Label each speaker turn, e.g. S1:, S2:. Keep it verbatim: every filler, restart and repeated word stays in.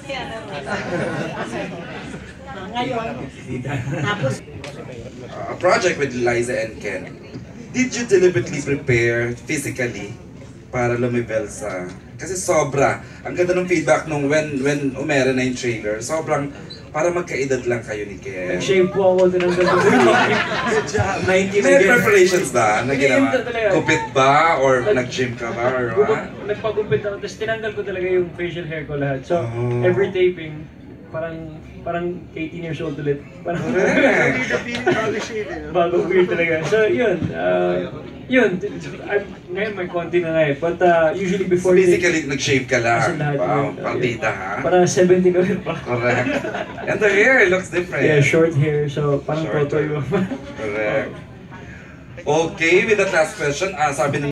S1: Ngayon, tapos...
S2: A project with Liza and Ken. Did you deliberately prepare physically para lumibel sa... Kasi sobra. Ang ganda ng feedback nung when when umere na yung trailer. Sobrang para magkaedad lang kayo ni Ken.
S3: Nag-shave po ako, tinanggal ko din. nineteen
S2: May
S3: again.
S2: preparations ba na ginawa?
S3: Hindi, talaga.
S2: Gupit ba? Or nag-gym ka ba? Or what?
S3: Nagpagupit ako, tapos tinanggal ko talaga yung facial hair ko lahat. So,
S2: Oh.
S3: every taping, parang parang eighteen years old ulit. Parang bago weird talaga. So, yun. Uh, yun. I'm, ngayon may konti na nga eh. But uh, usually before...
S2: So basically, nag-shave ka lang.
S3: lahat
S2: Wow,
S3: yun,
S2: partida ha?
S3: Parang seventeen ulit pa.
S2: Correct. And the hair looks different.
S3: Yeah, short hair. So, parang
S2: Short
S3: toto yung...
S2: Correct. Okay, with that last question, ah, sabi ng